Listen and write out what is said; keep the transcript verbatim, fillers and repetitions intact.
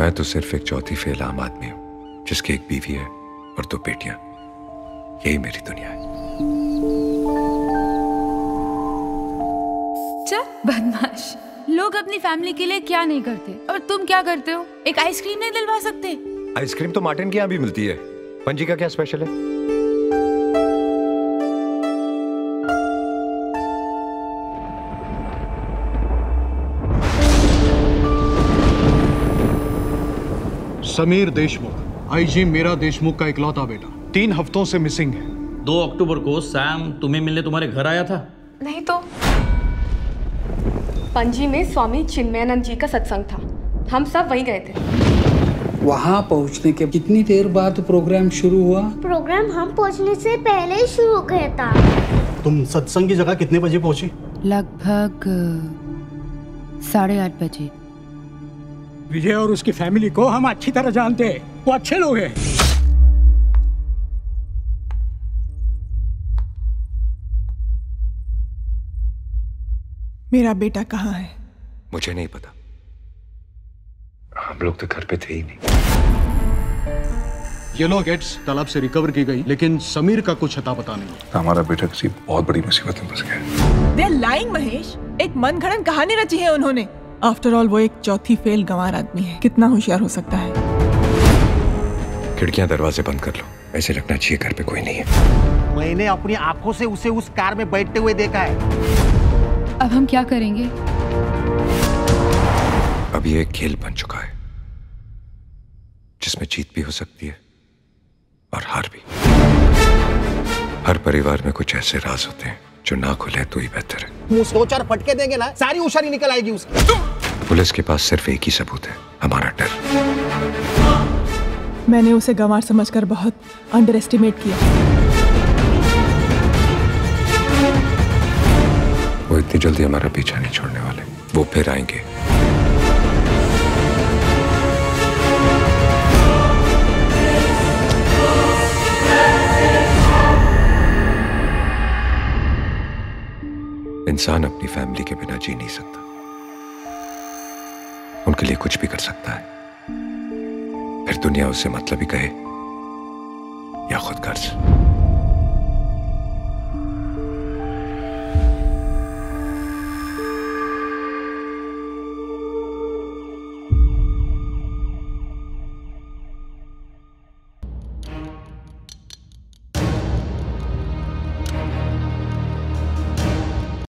मैं तो सिर्फ एक चौथी फेल आम आदमी हूं जिसकी एक बीवी है और दो बेटियां। यही मेरी दुनिया है। चल बदमाश, लोग अपनी फैमिली के लिए क्या नहीं करते और तुम क्या करते हो? एक आइसक्रीम नहीं दिलवा सकते? आइसक्रीम तो मार्टिन के यहाँ भी मिलती है। पंजी का क्या स्पेशल है? समीर देशमुख, आईजी मेरा देशमुख का इकलौता बेटा, तीन हफ्तों से मिसिंग है। दो अक्टूबर को सैम तुम्हें मिलने तुम्हारे घर आया था? नहीं तो पणजी में स्वामी चिन्मयानंद जी का सत्संग था, हम सब वहीं गए थे। वहाँ पहुँचने के कितनी देर बाद प्रोग्राम शुरू हुआ? प्रोग्राम हम पहुँचने से पहले ही शुरू हो गया था। तुम सत्संग की जगह कितने बजे पहुँची? लगभग साढ़े आठ बजे। विजय और उसकी फैमिली को हम अच्छी तरह जानते हैं, वो अच्छे लोग हैं। मेरा बेटा कहाँ है? मुझे नहीं पता, हम लोग तो घर पे थे ही नहीं। येलो गेट्स तालाब से रिकवर की गई, लेकिन समीर का कुछ अता पता नहीं। हमारा बेटा किसी बहुत बड़ी मुसीबत में फंस गया। They are lying, Mahesh. एक मनगढ़ंत कहानी रची है उन्होंने। आफ्टर ऑल वो एक चौथी फेल गंवार आदमी है, कितना होशियार हो सकता है। खिड़कियां दरवाजे बंद कर लो, ऐसे लगना चाहिए घर पे कोई नहीं है। मैंने अपनी आंखों से उसे उस कार में बैठते हुए देखा है। अब हम क्या करेंगे? अब ये एक खेल बन चुका है जिसमें जीत भी हो सकती है और हार भी। हर परिवार में कुछ ऐसे राज होते हैं जो ना खुले तो ही बेहतर है। मुंह दो चार फटके देंगे ना, सारी होशियारी निकल आएगी उसकी। पुलिस के पास सिर्फ एक ही सबूत है, हमारा डर। मैंने उसे गंवार समझकर बहुत अंडर एस्टिमेट किया। वो इतनी जल्दी हमारा पीछा नहीं छोड़ने वाले, वो फिर आएंगे। इंसान अपनी फैमिली के बिना जी नहीं सकता, उनके लिए कुछ भी कर सकता है, फिर दुनिया उसे मतलब ही कहे या खुद गर्ज।